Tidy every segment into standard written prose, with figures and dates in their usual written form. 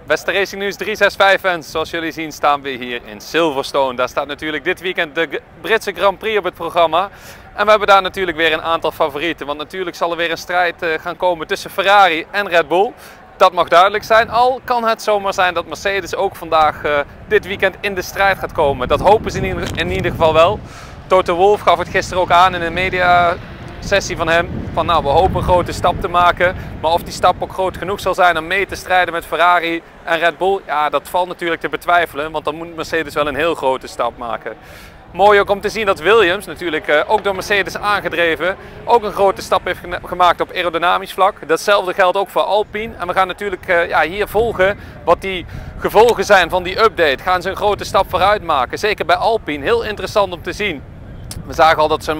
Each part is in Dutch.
Beste Racing News 365 fans, zoals jullie zien staan we hier in Silverstone. Daar staat natuurlijk dit weekend de Britse Grand Prix op het programma. En we hebben daar natuurlijk weer een aantal favorieten. Want natuurlijk zal er weer een strijd gaan komen tussen Ferrari en Red Bull. Dat mag duidelijk zijn. Al kan het zomaar zijn dat Mercedes ook vandaag dit weekend in de strijd gaat komen. Dat hopen ze in ieder geval wel. Toto Wolff gaf het gisteren ook aan in een mediasessie van hem. Van nou, we hopen een grote stap te maken. Maar of die stap ook groot genoeg zal zijn om mee te strijden met Ferrari en Red Bull. Ja, dat valt natuurlijk te betwijfelen. Want dan moet Mercedes wel een heel grote stap maken. Mooi ook om te zien dat Williams, natuurlijk ook door Mercedes aangedreven, ook een grote stap heeft gemaakt op aerodynamisch vlak. Datzelfde geldt ook voor Alpine. En we gaan natuurlijk hier volgen wat die gevolgen zijn van die update. Gaan ze een grote stap vooruit maken? Zeker bij Alpine, heel interessant om te zien. We zagen al dat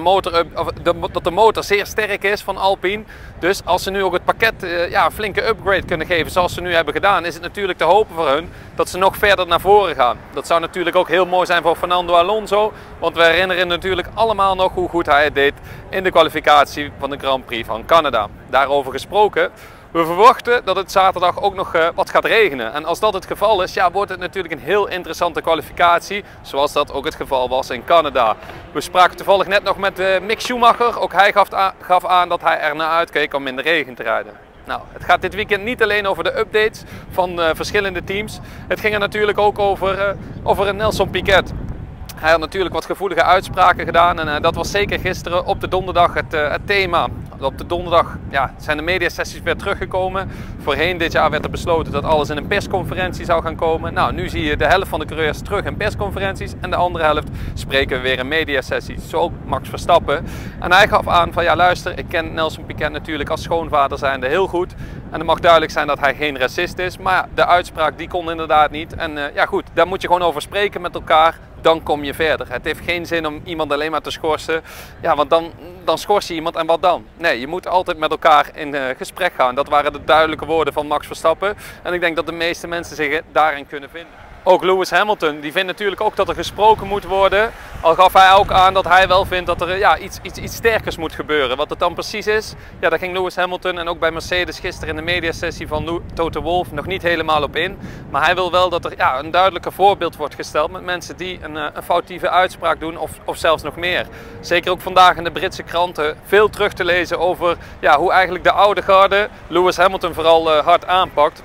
dat de motor zeer sterk is van Alpine. Dus als ze nu ook het pakket een flinke upgrade kunnen geven zoals ze nu hebben gedaan, is het natuurlijk te hopen voor hun dat ze nog verder naar voren gaan. Dat zou natuurlijk ook heel mooi zijn voor Fernando Alonso. Want we herinneren natuurlijk allemaal nog hoe goed hij het deed in de kwalificatie van de Grand Prix van Canada. Daarover gesproken. We verwachten dat het zaterdag ook nog wat gaat regenen. En als dat het geval is, ja, wordt het natuurlijk een heel interessante kwalificatie. Zoals dat ook het geval was in Canada. We spraken toevallig net nog met Mick Schumacher. Ook hij gaf aan dat hij er naar uitkeek om in de regen te rijden. Nou, het gaat dit weekend niet alleen over de updates van verschillende teams. Het ging er natuurlijk ook over Nelson Piquet. Hij had natuurlijk wat gevoelige uitspraken gedaan en dat was zeker gisteren op de donderdag het thema. Op de donderdag zijn de mediasessies weer teruggekomen. Voorheen dit jaar werd er besloten dat alles in een persconferentie zou gaan komen. Nou, nu zie je de helft van de coureurs terug in persconferenties en de andere helft spreken we weer in mediasessies. Zo ook Max Verstappen. En hij gaf aan van ja luister, ik ken Nelson Piquet natuurlijk als schoonvader zijnde heel goed. En het mag duidelijk zijn dat hij geen racist is. Maar ja, de uitspraak die kon inderdaad niet. En goed, daar moet je gewoon over spreken met elkaar. Dan kom je verder. Het heeft geen zin om iemand alleen maar te schorsen. Ja, want dan schors je iemand en wat dan? Nee, je moet altijd met elkaar in gesprek gaan. Dat waren de duidelijke woorden van Max Verstappen. En ik denk dat de meeste mensen zich daarin kunnen vinden. Ook Lewis Hamilton, die vindt natuurlijk ook dat er gesproken moet worden. Al gaf hij ook aan dat hij wel vindt dat er iets sterkers moet gebeuren. Wat het dan precies is, ja, daar ging Lewis Hamilton en ook bij Mercedes gisteren in de mediasessie van Toto Wolff nog niet helemaal op in. Maar hij wil wel dat er een duidelijker voorbeeld wordt gesteld met mensen die een foutieve uitspraak doen of zelfs nog meer. Zeker ook vandaag in de Britse kranten veel terug te lezen over hoe eigenlijk de oude garde Lewis Hamilton vooral hard aanpakt.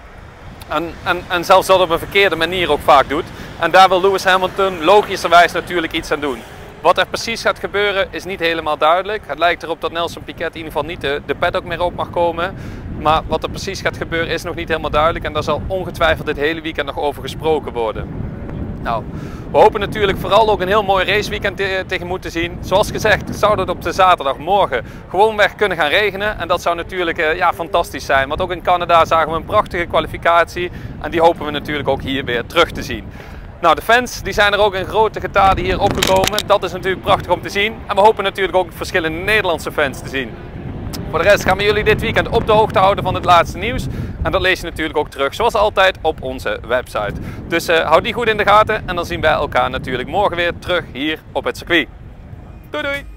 En zelfs dat op een verkeerde manier ook vaak doet. En daar wil Lewis Hamilton logischerwijs natuurlijk iets aan doen. Wat er precies gaat gebeuren is niet helemaal duidelijk. Het lijkt erop dat Nelson Piquet in ieder geval niet de paddock meer op mag komen. Maar wat er precies gaat gebeuren is nog niet helemaal duidelijk. En daar zal ongetwijfeld dit hele weekend nog over gesproken worden. Nou, we hopen natuurlijk vooral ook een heel mooi raceweekend tegemoet te zien. Zoals gezegd zou het op de zaterdagmorgen gewoonweg kunnen gaan regenen. En dat zou natuurlijk fantastisch zijn. Want ook in Canada zagen we een prachtige kwalificatie. En die hopen we natuurlijk ook hier weer terug te zien. Nou, de fans die zijn er ook in grote getalen hier opgekomen. Dat is natuurlijk prachtig om te zien. En we hopen natuurlijk ook verschillende Nederlandse fans te zien. Voor de rest gaan we jullie dit weekend op de hoogte houden van het laatste nieuws. En dat lees je natuurlijk ook terug, zoals altijd, op onze website. Dus houd die goed in de gaten en dan zien wij elkaar natuurlijk morgen weer terug hier op het circuit. Doei doei!